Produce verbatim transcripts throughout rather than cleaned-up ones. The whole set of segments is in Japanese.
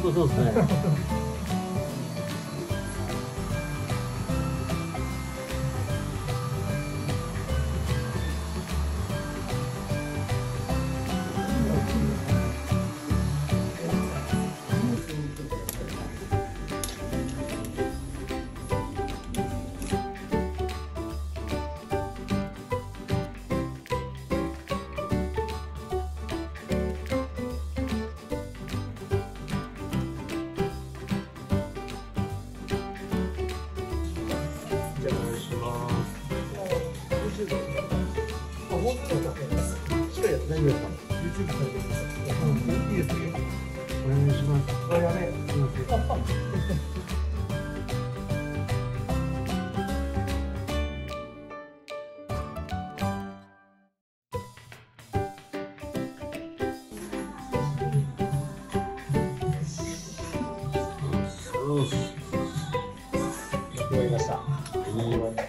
当そうですね。大丈夫ですか？ YouTube されてるんですか？いいですよ。お願いします。あ、やべえ。すみません。そう。終わりました。終わりました。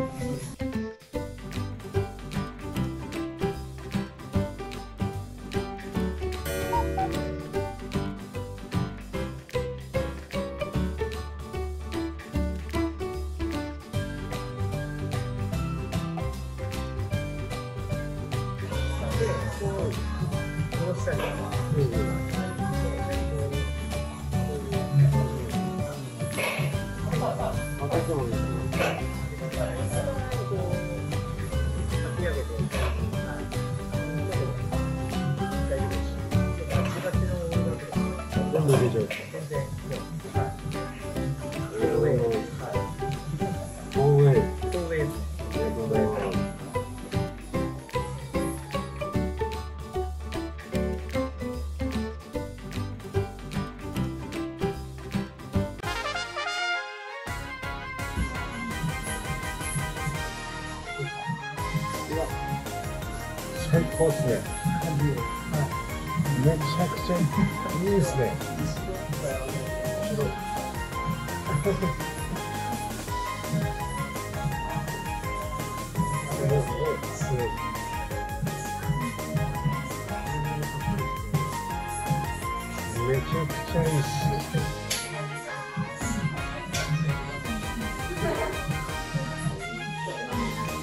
最高ですね。めちゃくちゃいいですね。めちゃくちゃいいっす。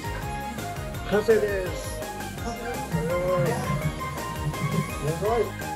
完成です。すごい。